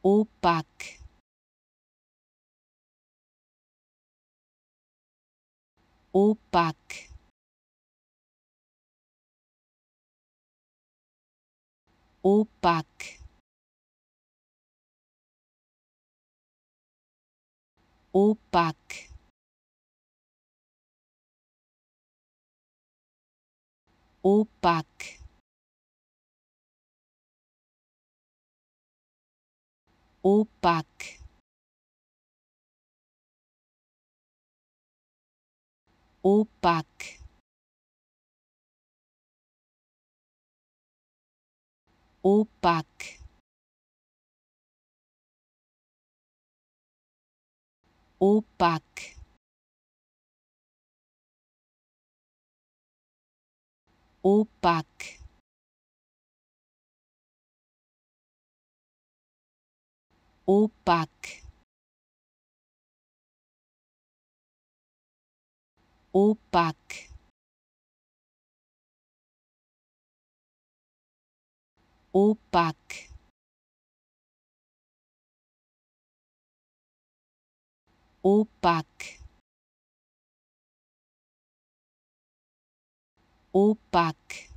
opaque, opaque, opaque, opaque, opaque, opaque, opaque, opaque, opaque, opaque, opaque, opaque, opaque, opaque, opaque,